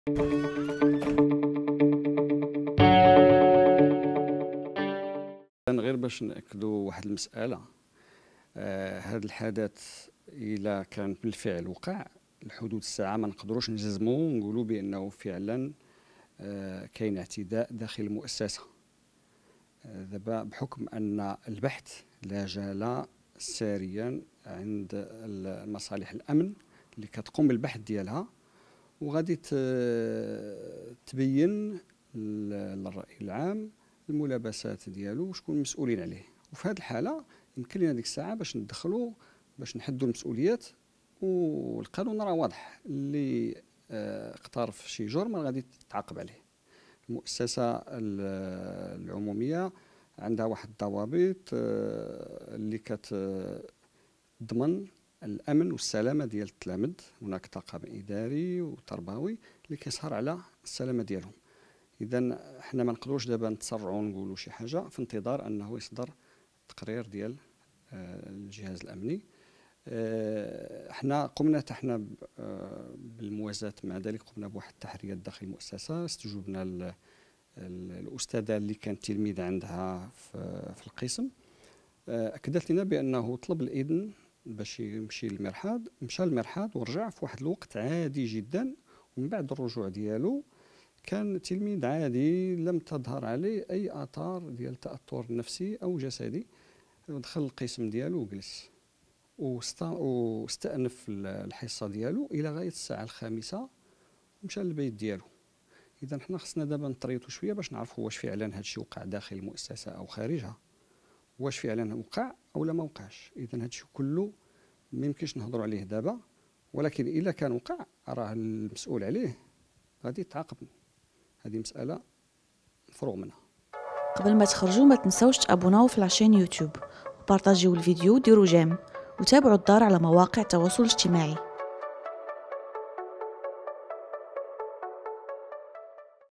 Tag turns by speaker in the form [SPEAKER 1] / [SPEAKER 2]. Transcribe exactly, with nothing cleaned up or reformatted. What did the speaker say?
[SPEAKER 1] غير باش نأكدوا واحد المسألة، آه هذا الحدث إلا كان بالفعل وقع لحدود الساعة ما نقدروش نجزموا ونقولوا بأنه فعلا آه كاين اعتداء داخل المؤسسة. آه دابا بحكم أن البحث لا زال ساريا عند المصالح الأمن اللي كتقوم بالبحث ديالها، وغادي تبين للرأي العام الملابسات ديالو وشكون المسؤولين عليه. وفي هذه الحاله يمكن لنا ديك الساعه باش ندخلوا باش نحدوا المسؤوليات، والقانون راه واضح، اللي اقترف شي جرم غادي تتعاقب عليه. المؤسسه العموميه عندها واحد الضوابط اللي كتضمن الامن والسلامه ديال التلاميذ. هناك طاقم اداري وتربوي اللي كيسهر على السلامه ديالهم. اذا حنا ما نقدروش دابا نتسرعوا ونقولوا شي حاجه في انتظار انه يصدر التقرير ديال الجهاز الامني. حنا قمنا حتى حنا بالموازاه مع ذلك، قمنا بواحد التحريات داخل المؤسسه. استجوبنا الاستاذه اللي كان تلميذ عندها في القسم، اكدت لنا بانه طلب الاذن باش يمشي للمرحاض، مشى للمرحاض ورجع في واحد الوقت عادي جدا. ومن بعد الرجوع ديالو كان تلميذ عادي، لم تظهر عليه اي اثار ديال تاثر نفسي او جسدي. دخل القسم ديالو وجلس واستأنف الحصه ديالو الى غايه الساعه الخامسة ومشى للبيت ديالو. اذا حنا خصنا دابا نطريطوا شويه باش نعرفوا واش فعلا هذا الشيء وقع داخل المؤسسه او خارجها، واش فعلا وقع او لا ما وقعش. اذا هذا الشيء كله ما يمكنش نهضروا عليه دابا، ولكن الا كان وقع راه المسؤول عليه غادي يتعاقب. هذه مسألة مفروغ منها.
[SPEAKER 2] قبل ما تخرجوا ما تنسوش تابوناو في العشان يوتيوب وبارطاجيو الفيديو وديروا جيم وتابعوا الدار على مواقع التواصل الاجتماعي.